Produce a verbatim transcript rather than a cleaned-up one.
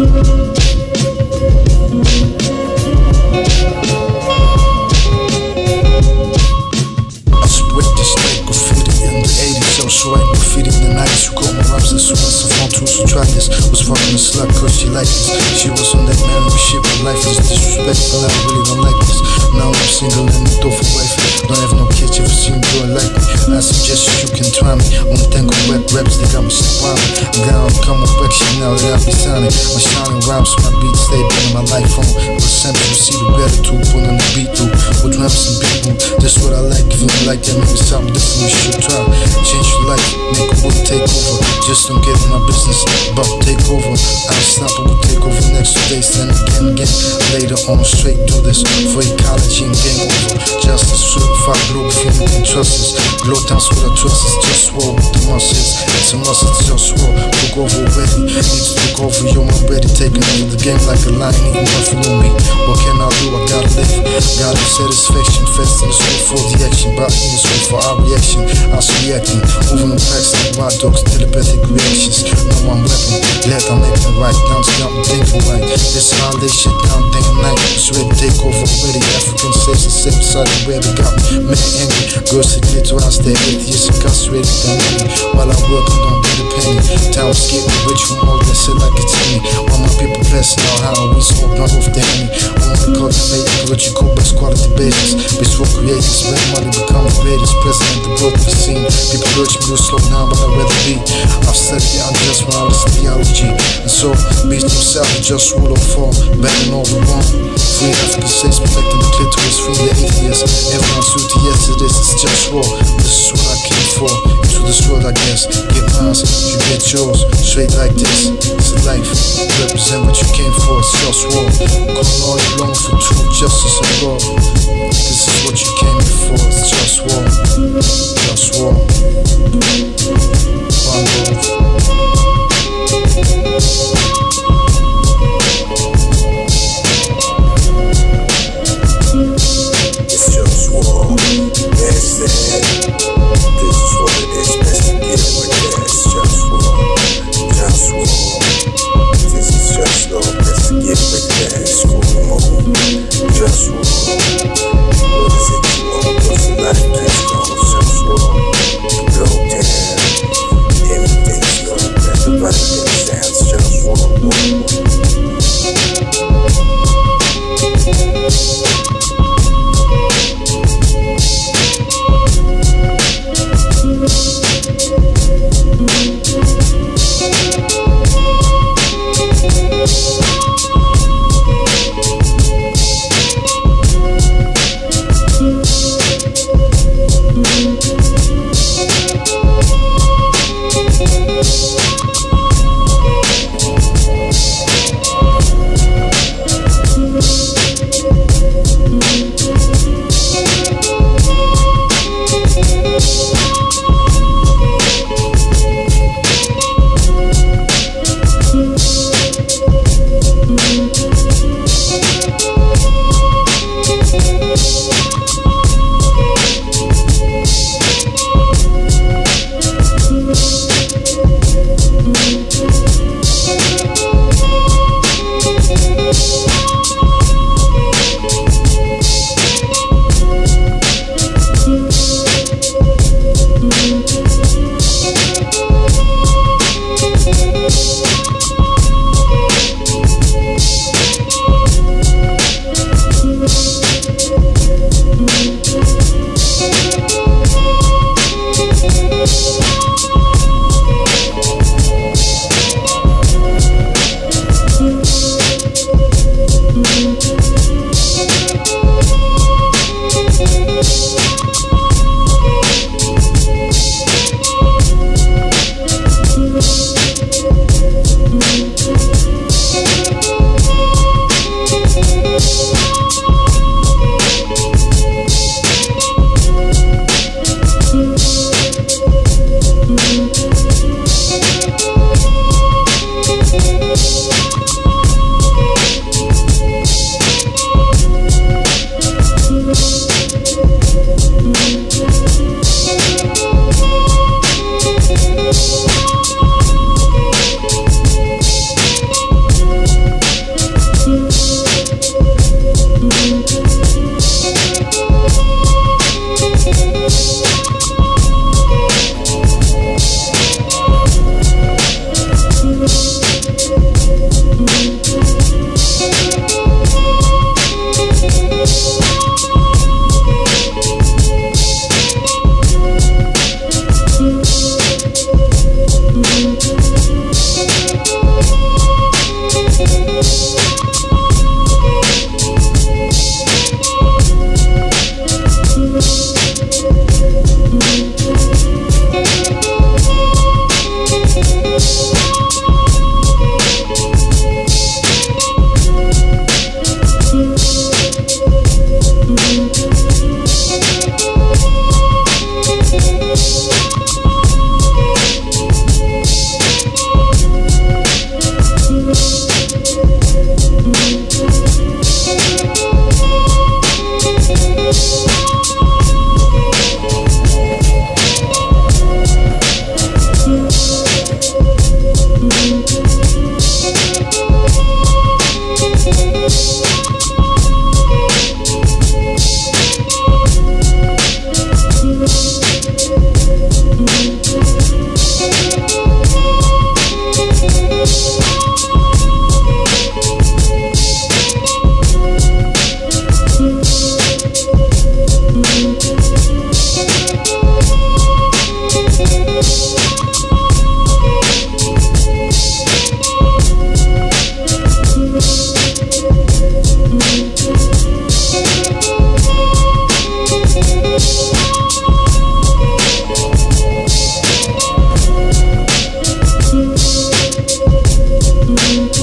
Slut, cause she liked this. She was on that married shit, but life is disrespectful. I really don't like this. Now I'm single and I'm door for wife. Don't have no kids, if you see me girl like me, I suggest you can try me. Only thing with rap raps, they got me surrounded. I'm down, come on back shit now that I be signing. My shining rhymes, my beats, they bring my life on. But sempre you see the gratitude, put on the beat through. With raps and people, that's what I like. If you don't like that, maybe something different you should try. Change your life, make a world take over. Just don't get in my business, but take over. Unstoppable take over next two days, then again, again. Later on, straight do this for ecology and game over. Justice, certified global film, you can trust us. Glow dance with our trust is just war with the muscles. It's a must, it's just war. Took over already, need to take over. Yo, I'm ready, taking over the game like a lion eating nothing on me. What can I do? I gotta live, gotta satisfaction. Fast in the school for the action, but in the school for our reaction. I was reacting, moving the packs like wild dogs, telepathic reactions. Now I'm rapping, glad I'm making right. Down to I'm thinking right. This how they shit down day and night. It's ready to take over already. African slaves and sip beside the where they got me. Man angry, girls that glitter out there. Atheists incarcerated down me. While I work, I don't get a penny. Town skipping rich from all that shit like it's me. All my people passing out how we smoke not off the henny. I want to cultivate what you call best quality babies. Bitch for creators, make money become the greatest. President the book of the scene. People urge me to slow down, but I'd rather be. I've studied the unjust when I listen to theology. And so, beast himself, just rule or fall. Banging all the wrong. Free African states, protecting the clitoris, free the atheists. Everyone's suited, yes it is, it's just war. This is what I came for. Into this world, I guess. Get mine, you get yours. Straight like this, it's a life. Represent what you came for, it's just war. Calling all you long for truth, justice, and law. This is what you came here for, it's just war. Just war. One love. Just war. What is it you want? What's the life that's gone? Just war. Unconditional.